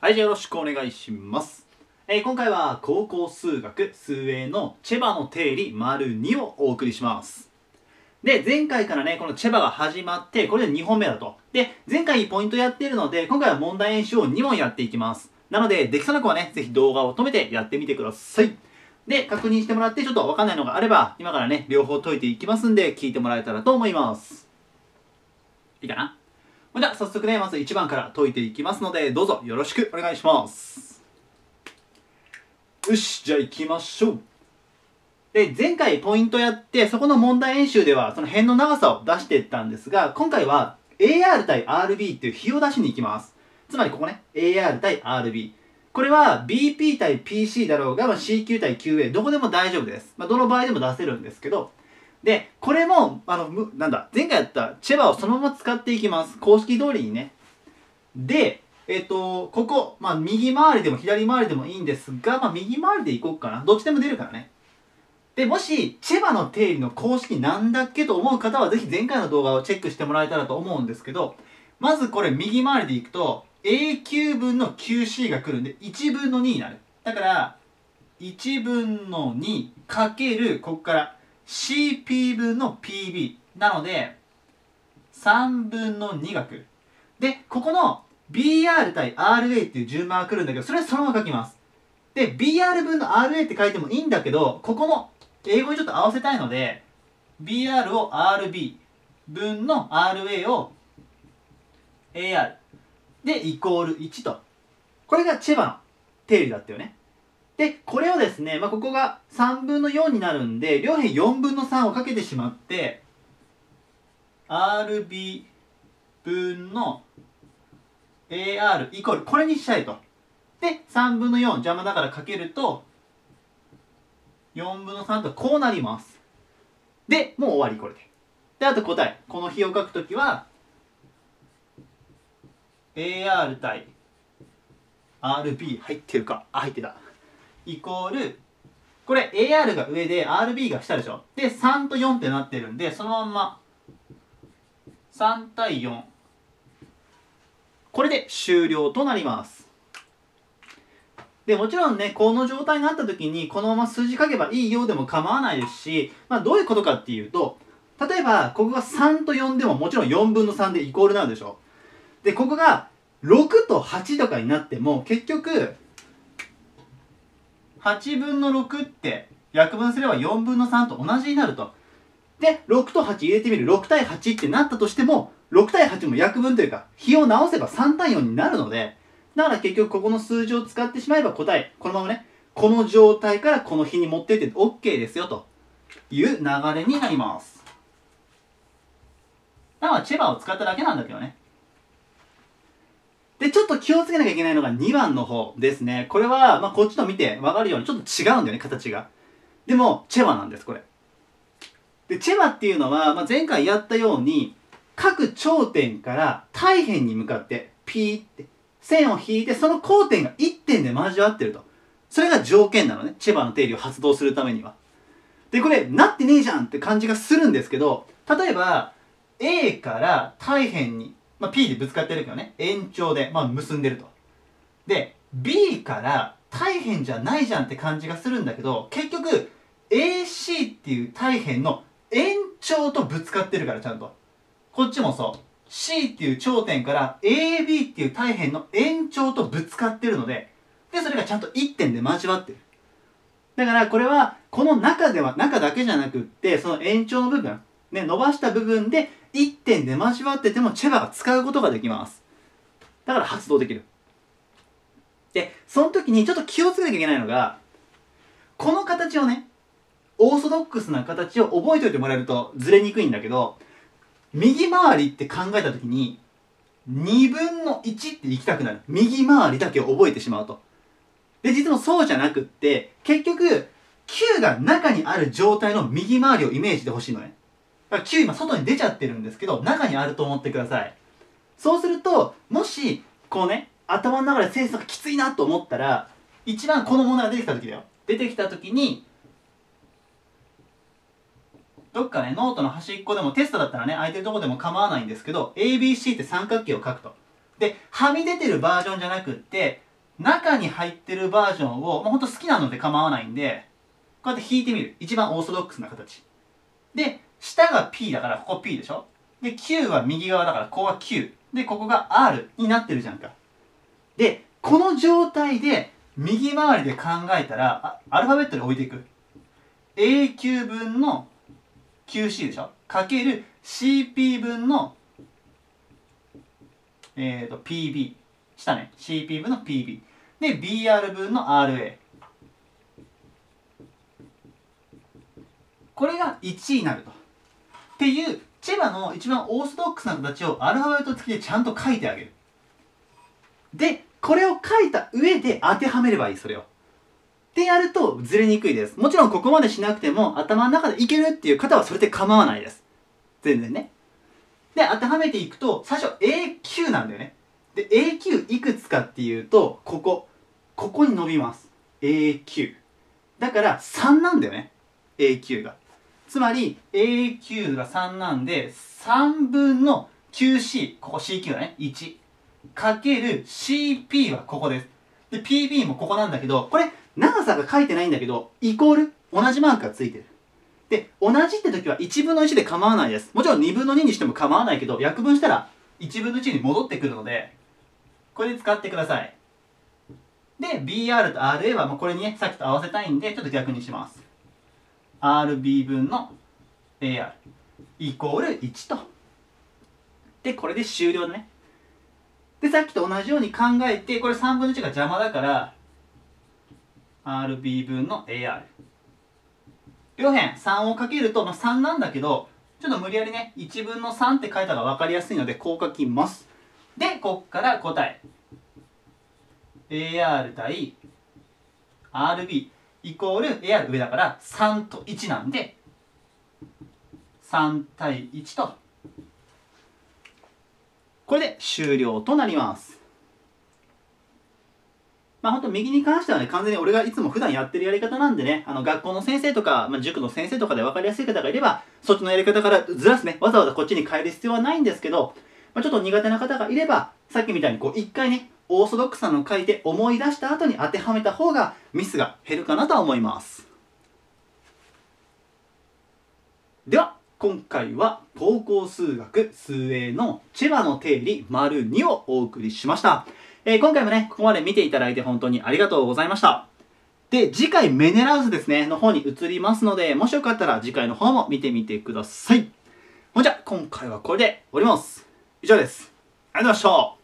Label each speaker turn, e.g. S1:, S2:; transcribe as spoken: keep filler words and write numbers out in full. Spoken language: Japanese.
S1: はい、じゃあよろしくお願いします。えー、今回は高校数学数 エー のチェバの定理 ② をお送りします。で、前回からね、このチェバが始まって、これでにほんめだと。で、前回ポイントやっているので、今回は問題演習をにもんやっていきます。なので、できそうな子はね、ぜひ動画を止めてやってみてください。で、確認してもらって、ちょっとわかんないのがあれば、今からね、両方解いていきますんで、聞いてもらえたらと思います。いいかな？じゃあ早速ね、まずいちばんから解いていきますので、どうぞよろしくお願いします。よし、じゃあ行きましょう。で、前回ポイントやって、そこの問題演習ではその辺の長さを出していったんですが、今回は エーアール 対 アールビー っていう比を出しに行きます。つまりここね、エーアール 対 アールビー。これは ビーピー 対 ピーシー だろうが、まあ、シーキュー 対 キューエー、どこでも大丈夫です。まあ、どの場合でも出せるんですけど、で、これも、あの、む、なんだ、前回やったチェバをそのまま使っていきます。公式通りにね。で、えっと、ここ、まあ、右回りでも左回りでもいいんですが、まあ、右回りでいこうかな。どっちでも出るからね。で、もし、チェバの定理の公式なんだっけと思う方は、ぜひ前回の動画をチェックしてもらえたらと思うんですけど、まずこれ右回りでいくと、エーキュー 分の キューシー が来るんで、いちぶんのにになる。だから、いちぶんのにかける、ここから、シーピー 分の ピービー。なので、さんぶんのにが来る。で、ここの ビーアール 対 アールエー っていう順番が来るんだけど、それはそのまま書きます。で、ビーアール 分の アールエー って書いてもいいんだけど、ここの英語にちょっと合わせたいので、ビーアール を アールビー 分の アールエー を エーアール でイコールいちと。これがチェバの定理だったよね。で、これをですね、まあ、ここがさんぶんのよんになるんで、両辺よんぶんのさんをかけてしまって、アールビー 分の エーアール イコール、これにしたいと。で、さんぶんのよん邪魔だからかけると、よんぶんのさんとこうなります。で、もう終わり、これで。で、あと答え。この比を書くときは、エーアール 対 アールビー 入ってるか。あ、入ってた。イコール、これ エーアール が上で アールビー が下でしょ。で、さんとよんってなってるんで、そのまんま、さん対よん。これで終了となります。で、もちろんね、この状態になった時に、このまま数字書けばいいよでも構わないですし、まあどういうことかっていうと、例えば、ここがさんとよんでももちろんよんぶんのさんでイコールなんでしょ。で、ここがろくとはちとかになっても、結局、はちぶんのろくって約分すればよんぶんのさんと同じになると。で、ろくとはち入れてみる。ろく対はちってなったとしても、ろく対はちも約分というか、比を直せばさん対よんになるので、だから結局ここの数字を使ってしまえば答え、このままね、この状態からこの比に持っていって オーケー ですよという流れになります。だからチェバを使っただけなんだけどね。で、ちょっと気をつけなきゃいけないのがにばんの方ですね。これは、まあ、こっちの見て分かるようにちょっと違うんだよね、形が。でも、チェバなんです、これ。で、チェバっていうのは、まあ、前回やったように、各頂点から対辺に向かって、ピーって線を引いて、その交点がいってんで交わってると。それが条件なのね、チェバの定理を発動するためには。で、これ、なってねえじゃんって感じがするんですけど、例えば、A から対辺に、まあ、P でぶつかってるけどね、延長で、まあ、結んでると。で、B から対辺じゃないじゃんって感じがするんだけど、結局、エーシー っていう対辺の延長とぶつかってるから、ちゃんと。こっちもそう。C っていう頂点から エービー っていう対辺の延長とぶつかってるので、で、それがちゃんといってんで交わってる。だから、これは、この中では、中だけじゃなくって、その延長の部分、ね、伸ばした部分でいってんで交わっててもチェバが使うことができます。だから発動できる。で、その時にちょっと気をつけなきゃいけないのが、この形をね、オーソドックスな形を覚えておいてもらえるとずれにくいんだけど、右回りって考えた時に、にぶんのいちって行きたくなる。右回りだけを覚えてしまうと。で、実はそうじゃなくって、結局、きゅうが中にある状態の右回りをイメージしてほしいのね。だからきゅう今外に出ちゃってるんですけど、中にあると思ってください。そうすると、もし、こうね、頭の中で整数がきついなと思ったら、一番この問題が出てきた時だよ。出てきた時に、どっかね、ノートの端っこでもテストだったらね、空いてるとこでも構わないんですけど、エービーシー って三角形を書くと。で、はみ出てるバージョンじゃなくって、 中に入ってるバージョンを、まあ、ほんと好きなので構わないんで、こうやって引いてみる。一番オーソドックスな形。で、下が P だからここ P でしょ。で、Q は右側だからここは Q。で、ここが R になってるじゃんか。で、この状態で右回りで考えたら、あアルファベットで置いていく。エーキュー 分の キューシー でしょかける シーピー 分のえっ、ー、と ピービー。下ね。シーピー 分の ピービー。で、ビーアール 分の アールエー。これがいちになると。っていう、チェバの一番オーソドックスな形をアルファベット付きでちゃんと書いてあげる。で、これを書いた上で当てはめればいい、それを。ってやるとずれにくいです。もちろんここまでしなくても頭の中でいけるっていう方はそれで構わないです。全然ね。で、当てはめていくと、最初 エーキュー なんだよね。で、エーキュー いくつかっていうと、ここ。ここに伸びます。エーキュー。だからさんなんだよね。エーキュー が。つまり エーキュー がさんなんで、さんぶんの キューシー。ここ シーキュー だね。いち。かける シーピー はここです。で、ピービー もここなんだけど、これ、長さが書いてないんだけど、イコール、同じマークがついてる。で、同じって時はいちぶんのいちで構わないです。もちろんにぶんのににしても構わないけど、約分したらいちぶんのいちに戻ってくるので、これで使ってください。で、ビーアール と アールエー はもうこれにね、さっきと合わせたいんで、ちょっと逆にします。アールビー 分の エーアール イコールいちと。で、これで終了だね。で、さっきと同じように考えて、これさんぶんのいちが邪魔だから、アールビー 分の エーアール。両辺さんをかけると、まあ、さんなんだけど、ちょっと無理やりね、いちぶんのさんって書いた方が分かりやすいので、こう書きます。で、こっから答え。エーアール 対 アールビー イコール エーアール 上だからさんといちなんで、さん対いちと。これで終了となります。まあほんと右に関してはね、完全に俺がいつも普段やってるやり方なんでね、あの学校の先生とか、まあ、塾の先生とかで分かりやすい方がいれば、そっちのやり方からずらすね、わざわざこっちに変える必要はないんですけど、まあ、ちょっと苦手な方がいれば、さっきみたいにこう一回ね、オーソドックスなのを書いて思い出した後に当てはめた方がミスが減るかなとは思います。では、今回は高校数学数 エー のチェバの定理 ② をお送りしました。えー、今回もね、ここまで見ていただいて本当にありがとうございました。で、次回メネラウスですね、の方に移りますので、もしよかったら次回の方も見てみてください。ほんじゃ、今回はこれで終わります。以上です。ありがとうございました。